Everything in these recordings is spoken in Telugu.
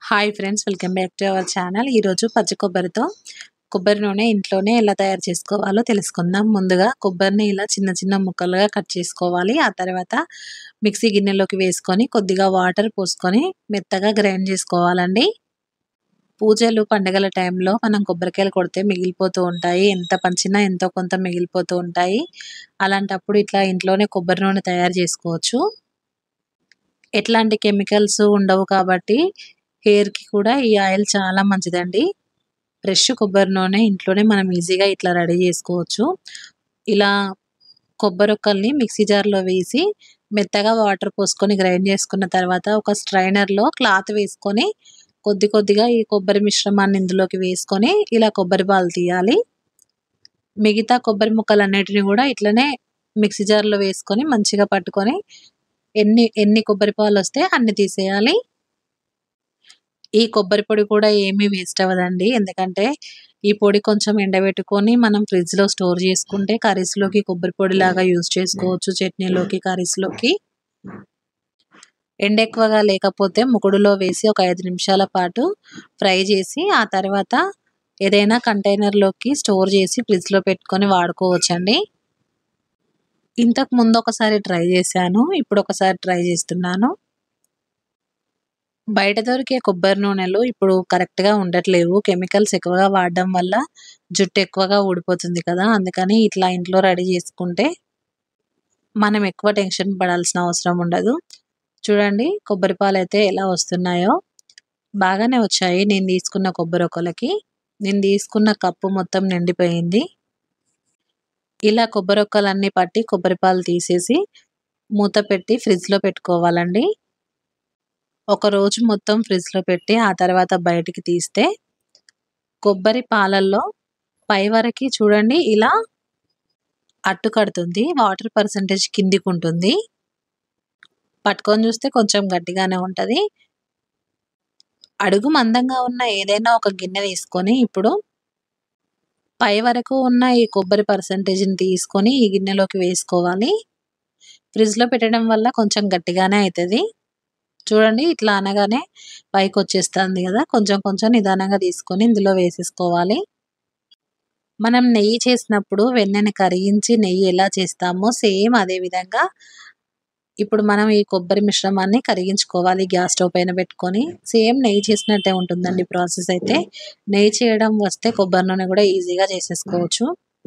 Hi friends, welcome back to our channel. ఈరోజు పచ్చి కొబ్బరితో కొబ్బరి నూనె ఇంట్లోనే ఎలా తయారు చేసుకోవాలో తెలుసుకుందాం. ముందుగా కొబ్బరిని ఇలా చిన్న చిన్న ముక్కలుగా కట్ చేసుకోవాలి. ఆ తర్వాత మిక్సీ గిన్నెలోకి వేసుకొని కొద్దిగా వాటర్ పోసుకొని మెత్తగా గ్రైండ్ చేసుకోవాలండి. పూజలు పండుగల టైంలో మనం కొబ్బరికాయలు కొడితే మిగిలిపోతూ ఉంటాయి. ఎంత పంచినా ఎంతో కొంత మిగిలిపోతూ ఉంటాయి. అలాంటప్పుడు ఇట్లా ఇంట్లోనే కొబ్బరి నూనె తయారు చేసుకోవచ్చు. ఎట్లాంటి కెమికల్స్ ఉండవు కాబట్టి హెయిర్‌కి కూడా ఈ ఆయిల్ చాలా మంచిదండి. ఫ్రెష్ కొబ్బరి నూనె ఇంట్లోనే మనం ఈజీగా ఇట్లా రెడీ చేసుకోవచ్చు. ఇలా కొబ్బరొక్కల్ని మిక్సీ జార్‌లో వేసి మెత్తగా వాటర్ పోసుకొని గ్రైండ్ చేసుకున్న తర్వాత ఒక స్ట్రైనర్‌లో క్లాత్ వేసుకొని కొద్ది కొద్దిగా ఈ కొబ్బరి మిశ్రమాన్ని ఇందులోకి వేసుకొని ఇలా కొబ్బరి పాలు తీయాలి. మిగతా కొబ్బరి ముక్కలన్నిటిని కూడా ఇట్లనే మిక్సీ జార్‌లో వేసుకొని మంచిగా పట్టుకొని ఎన్ని కొబ్బరి పాలొస్తే అన్ని తీసేయాలి. ఈ కొబ్బరి పొడి కూడా ఏమీ వేస్ట్ అవ్వదండి. ఎందుకంటే ఈ పొడి కొంచెం ఎండబెట్టుకొని మనం ఫ్రిడ్జ్‌లో స్టోర్ చేసుకుంటే కర్రీస్‌లోకి కొబ్బరి పొడిలాగా యూజ్ చేసుకోవచ్చు. చట్నీలోకి, కర్రీస్‌లోకి. ఎండ ఎక్కువగా లేకపోతే ముకుడులో వేసి ఒక 5 నిమిషాల పాటు ఫ్రై చేసి ఆ తర్వాత ఏదైనా కంటైనర్‌లోకి స్టోర్ చేసి ఫ్రిడ్జ్‌లో పెట్టుకొని వాడుకోవచ్చండి. ఇంతకు ముందు ఒకసారి ట్రై చేశాను. ఇప్పుడు ఒకసారి ట్రై చేస్తున్నాను. బయట దొరికే కొబ్బరి నూనెలు ఇప్పుడు కరెక్ట్‌గా ఉండట్లేవు. కెమికల్స్ ఎక్కువగా వాడడం వల్ల జుట్టు ఎక్కువగా ఊడిపోతుంది కదా! అందుకని ఇట్లా ఇంట్లో రెడీ చేసుకుంటే మనం ఎక్కువ టెన్షన్ పడాల్సిన అవసరం ఉండదు. చూడండి కొబ్బరి పాలైతే ఎలా వస్తున్నాయో. బాగానే వచ్చాయి నేను తీసుకున్న కొబ్బరొక్కలకి. నేను తీసుకున్న కప్పు మొత్తం నిండిపోయింది. ఇలా కొబ్బరొక్కలన్నీ పట్టి కొబ్బరి పాలు తీసేసి మూత పెట్టి ఫ్రిడ్జ్‌లో పెట్టుకోవాలండి. ఒక రోజు మొత్తం ఫ్రిడ్జ్‌లో పెట్టి ఆ తర్వాత బయటికి తీస్తే కొబ్బరి పాలల్లో పై వరకి చూడండి ఇలా అట్టుకడుతుంది. Water percentage కిందికుంటుంది. పట్టుకొని చూస్తే కొంచెం గట్టిగానే ఉంటది. అడుగు మందంగా ఉన్న ఏదైనా ఒక గిన్నె తీసుకొని ఇప్పుడు పై వరకు ఉన్న ఈ కొబ్బరి పర్సెంటేజ్‌ని తీసుకొని ఈ గిన్నెలోకి వేసుకోవాలి. ఫ్రిడ్జ్‌లో పెట్టడం వల్ల కొంచెం గట్టిగానే అయితది. చూడండి ఇట్లా అనగానే పైకొచ్చేస్తుంది కదా! కొంచెం కొంచెం నిదానంగా తీసుకొని ఇందులో వేసేసుకోవాలి. మనం నెయ్యి చేసినప్పుడు వెన్నని కరిగించి నెయ్యి ఎలా చేస్తామో సేమ్ అదే విధంగా ఇప్పుడు మనం ఈ కొబ్బరి మిశ్రమాన్ని కరిగించుకోవాలి గ్యాస్ స్టవ్ పైన పెట్టుకొని. సేమ్ నెయ్యి చేసినట్టే ఉంటుందండి ప్రాసెస్ అయితే. నెయ్యి చేయడం వస్తే కొబ్బరి నూనె కూడా ఈజీగా చేసేసుకోవచ్చు.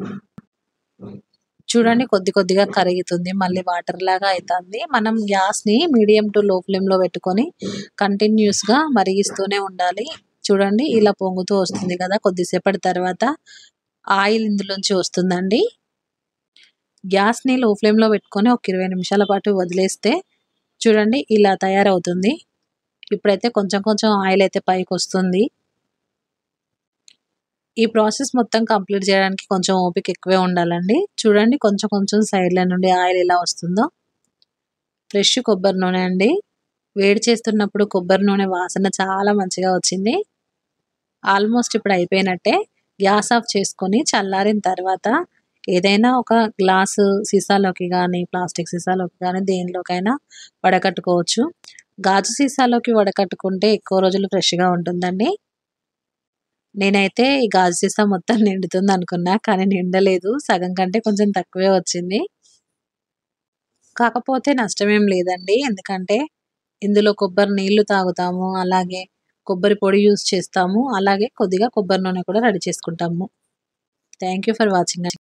చూడండి కొద్ది కొద్దిగా కరుగుతుంది. మళ్ళీ వాటర్ లాగా అయితాంది. మనం గ్యాస్‌ని మీడియం టు లో ఫ్లేమ్‌లో పెట్టుకొని కంటిన్యూయస్‌గా మరిగిస్తూనే ఉండాలి. చూడండి ఇలా పొంగుతూ వస్తుంది కదా! కొద్దిసేపటి తర్వాత ఆయిల్ ఇందులోంచి వస్తుందండి. గ్యాస్‌ని లో ఫ్లేమ్‌లో పెట్టుకొని ఒక 20 నిమిషాల పాటు వదిలేస్తే చూడండి ఇలా తయారవుతుంది. ఇప్పుడైతే కొంచెం కొంచెం ఆయిల్ అయితే పైకొస్తుంది. ఈ ప్రాసెస్ మొత్తం కంప్లీట్ చేయడానికి కొంచెం ఓపిక ఎక్కువే ఉండాలండి. చూడండి కొంచెం కొంచెం సైడ్‌ల నుండి ఆయిల్ ఎలా వస్తుందో. ఫ్రెష్ కొబ్బరి నూనె అండి. వేడి చేస్తున్నప్పుడు కొబ్బరి నూనె వాసన చాలా మంచిగా వచ్చింది. ఆల్మోస్ట్ ఇప్పుడు అయిపోయినట్టే. గ్యాస్ ఆఫ్ చేసుకొని చల్లారిన తర్వాత ఏదైనా ఒక గ్లాసు సీసాలోకి గానీ, ప్లాస్టిక్ సీసాలోకి గానీ దేనిలోకైనా వడకట్టుకోవచ్చు. గాజు సీసాలోకి వడకట్టుకుంటే ఎక్కువ రోజులు ఫ్రెష్‌గా ఉంటుందండి. నేనైతే ఈ గాజు సీసా మొత్తం నిండుతుందనుకున్నా. కానీ నిండలేదు. సగం కంటే కొంచెం తక్కువే వచ్చింది. కాకపోతే నష్టమేం లేదండి. ఎందుకంటే ఇందులో కొబ్బరి నీళ్లు తాగుతాము. అలాగే కొబ్బరి పొడి యూజ్ చేస్తాము. అలాగే కొద్దిగా కొబ్బరి నూనె కూడా రెడీ చేసుకుంటాము. Thank you for watching.